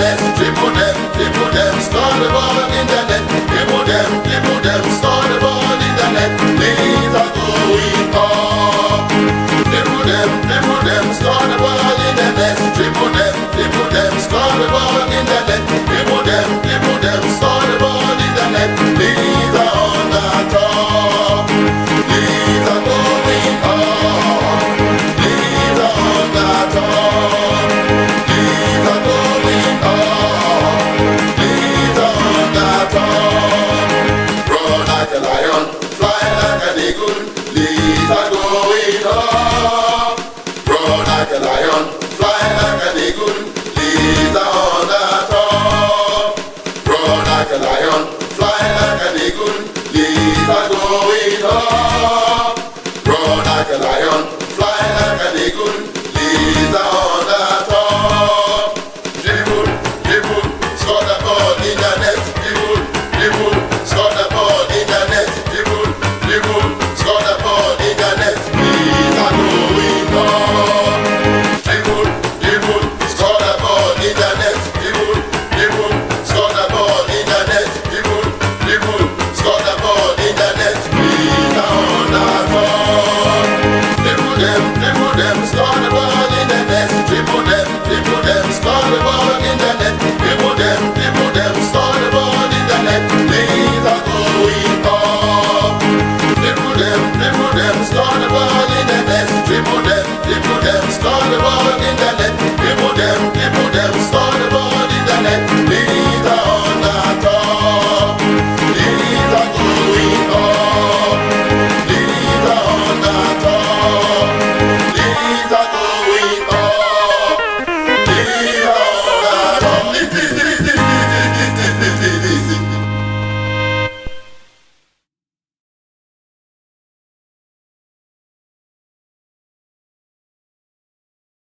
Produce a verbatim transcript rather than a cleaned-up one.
net, dribble them, dribble them, score the ball in the net. Dribble them, dribble them, score the ball in the net. These are going up. Dribble them, dribble them, score the ball in the net. Dribble them, dribble them, score the ball in the net. Dribble them, dribble them, score the ball in the net. These are on the top. These are going up. These are on the top. These are going up. These are on the top. Run like a lion, fly like an eagle. These are going up. Run like a lion, fly like an eagle. These are on the top. Run like a lion, fly like an eagle. These are going up. Run like a lion, fly like an eagle. These are